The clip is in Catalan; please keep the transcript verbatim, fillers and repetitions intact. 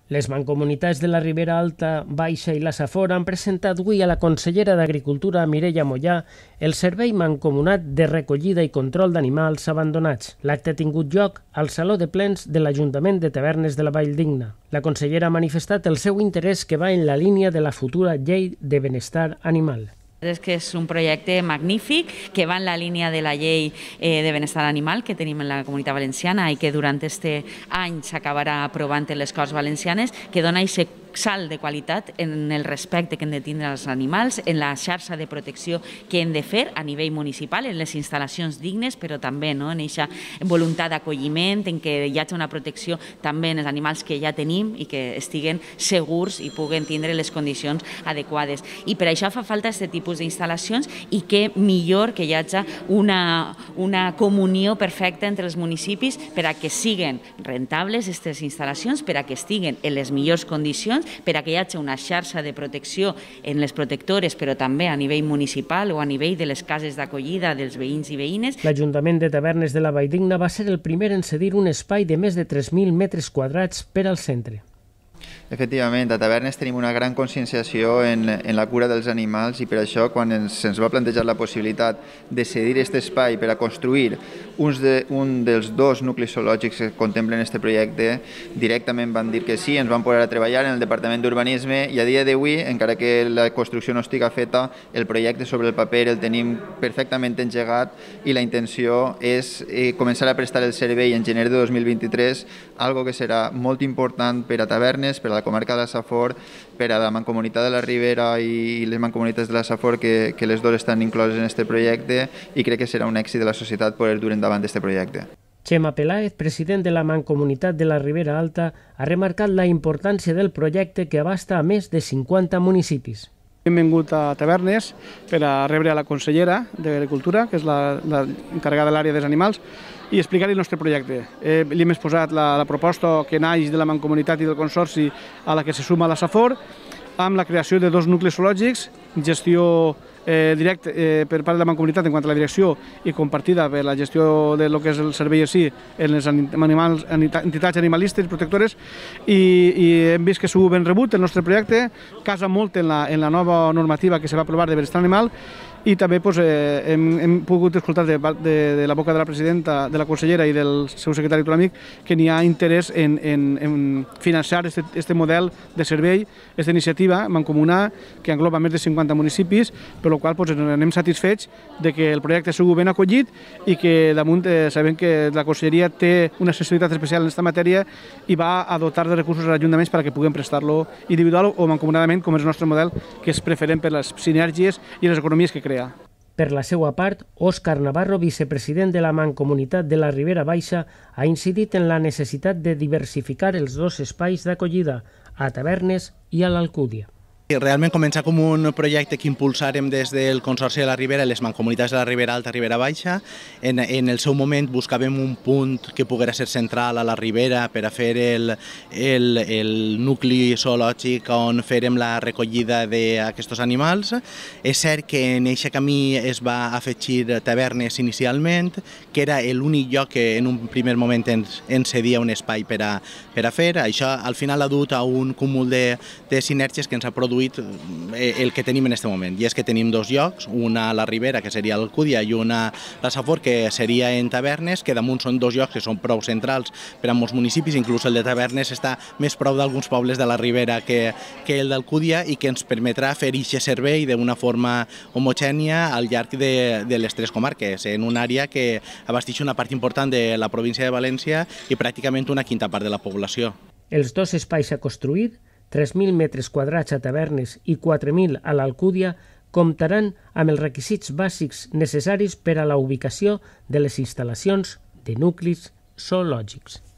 Les mancomunitats de la Ribera Alta, Baixa i la Safor han presentat avui a la consellera d'Agricultura, Mireia Mollà, el servei mancomunat de recollida i control d'animals abandonats. L'acte ha tingut lloc al Saló de Plens de l'Ajuntament de Tavernes de la Valldigna. La consellera ha manifestat el seu interès que va en la línia de la futura llei de benestar animal. És que és un projecte magnífic que va en la línia de la llei de benestar animal que tenim en la Comunitat Valenciana i que durant aquest any s'acabarà aprovant en les Corts Valencianes, que dona aquest salt de qualitat en el respecte que hem de tindre als animals, en la xarxa de protecció que hem de fer a nivell municipal, en les instal·lacions dignes, però també no, en aquesta voluntat d'acolliment, en què hi hagi una protecció també en els animals que ja tenim i que estiguen segurs i puguen tindre les condicions adequades. I per això fa falta aquest tipus d'instal·lacions i que millor que hi hagi una, una comunió perfecta entre els municipis per a que siguen rentables aquestes instal·lacions, per a que estiguen en les millors condicions, per a que hi hagi una xarxa de protecció en les protectores, però també a nivell municipal o a nivell de les cases d'acollida dels veïns i veïnes. L'Ajuntament de Tavernes de la Valldigna va ser el primer en cedir un espai de més de tres mil metres quadrats per al centre. Efectivament, a Tavernes tenim una gran conscienciació en, en la cura dels animals i per això quan ens, se'ns va plantejar la possibilitat de cedir aquest espai per a construir uns de, un dels dos nuclis zoològics que contemplen aquest projecte, directament van dir que sí, ens van posar a treballar en el Departament d'Urbanisme i a dia d'avui, encara que la construcció no estiga feta, el projecte sobre el paper el tenim perfectament engegat i la intenció és eh, començar a prestar el servei en gener de dos mil vint-i-tres, algo que serà molt important per a Tavernes, per a la comarca de la Safor, per a la Mancomunitat de la Ribera i les Mancomunitats de la Safor, que, que les dues estan incloses en aquest projecte i crec que serà un èxit de la societat poder dur endavant aquest projecte. Xema Peláez, president de la Mancomunitat de la Ribera Alta, ha remarcat la importància del projecte que abasta a més de cinquanta municipis. Hem vingut a Tavernes per a rebre a la consellera d'Agricultura, que és la, la encarregada de l'àrea dels animals, i explicar-li el nostre projecte. Eh, li hem exposat la, la proposta que naix de la Mancomunitat i del Consorci a la que se suma la Safor, amb la creació de dos nuclis zoològics, gestió eh, directa eh, per part de la Mancomunitat en quant a la direcció i compartida per la gestió de lo que és el servei en si en les animals, entitats animalistes i protectores, i, i hem vist que s'ho ben rebut el nostre projecte, casa molt en la, en la nova normativa que se va aprovar de benestar animal, i també pues, eh, hem, hem pogut escoltar de, de, de la boca de la presidenta, de la consellera i del seu secretari Tolamic que n'hi ha interès en, en, en financiar aquest model de servei, aquesta iniciativa mancomunà que engloba més de cinquanta municipis, per la qual pues, anem satisfets de que el projecte sigui ben acollit i que damunt eh, sabem que la conselleria té una sensibilitat especial en aquesta matèria i va a dotar de recursos als ajuntaments perquè puguem prestar-lo individual o mancomunadament, com és el nostre model, que és preferent per les sinergies i les economies que crea. Per la seva part, Òscar Navarro, vicepresident de la Mancomunitat de la Ribera Baixa, ha incidit en la necessitat de diversificar els dos espais d'acollida, a Tavernes i a l'Alcúdia. Realment comença com un projecte que impulsarem des del Consorci de la Ribera i les Mancomunitats de la Ribera Alta i Ribera Baixa. En, en el seu moment buscàvem un punt que poguera ser central a la Ribera per a fer el, el, el nucli zoològic on farem la recollida d'aquests animals. És cert que en aquest camí es va afegir Tavernes inicialment, que era l'únic lloc que en un primer moment ens, ens cedia un espai per a, per a fer. Això al final ha dut a un cúmul de, de sinergies que ens ha produït el que tenim en aquest moment, i és que tenim dos llocs, una a la Ribera, que seria l'Alcúdia, i una a la Safor, que seria en Tavernes, que damunt són dos llocs que són prou centrals per a molts municipis, inclús el de Tavernes està més prou d'alguns pobles de la Ribera que, que el d'Alcúdia, i que ens permetrà fer aquest servei d'una forma homogènia al llarg de, de les tres comarques, en una àrea que abasteix una part important de la província de València i pràcticament una quinta part de la població. Els dos espais a construir, tres mil metres quadrats a Tavernes i quatre mil a l'Alcúdia, comptaran amb els requisits bàsics necessaris per a la ubicació de les instal·lacions de nuclis zoològics.